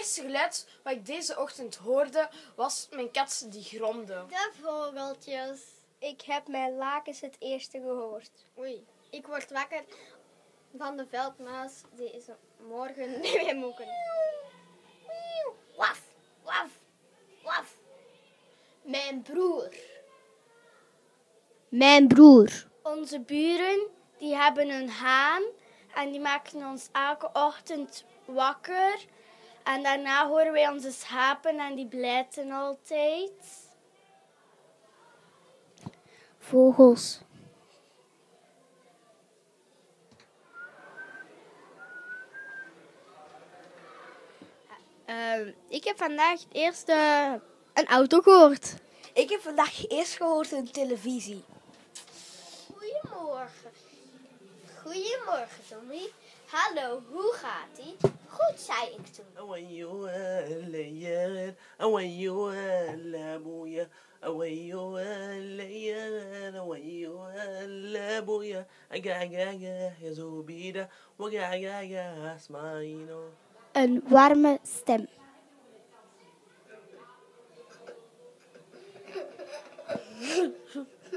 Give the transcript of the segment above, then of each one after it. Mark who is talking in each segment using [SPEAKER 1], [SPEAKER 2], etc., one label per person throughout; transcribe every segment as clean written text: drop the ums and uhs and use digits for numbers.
[SPEAKER 1] eerste geluid wat ik deze ochtend hoorde, was mijn kat die gromde.
[SPEAKER 2] De vogeltjes.
[SPEAKER 3] Ik heb mijn lakens het eerste gehoord.
[SPEAKER 2] Oei, ik word wakker van de veldmuis. Die is morgen weer moeken. Waf, waf, waf. Mijn broer.
[SPEAKER 3] Mijn broer.
[SPEAKER 4] Onze buren, die hebben een haan en die maken ons elke ochtend wakker. En daarna horen wij onze schapen en die blijten altijd.
[SPEAKER 3] Vogels.
[SPEAKER 4] Ik heb vandaag het eerste een auto gehoord.
[SPEAKER 3] Ik heb vandaag eerst gehoord een televisie.
[SPEAKER 2] Goedemorgen. Goedemorgen, Tommy. Hallo, hoe gaat-ie? Goed, zei ik toen.
[SPEAKER 3] Een warme stem.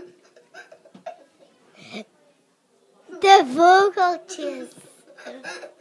[SPEAKER 2] De vogeltjes.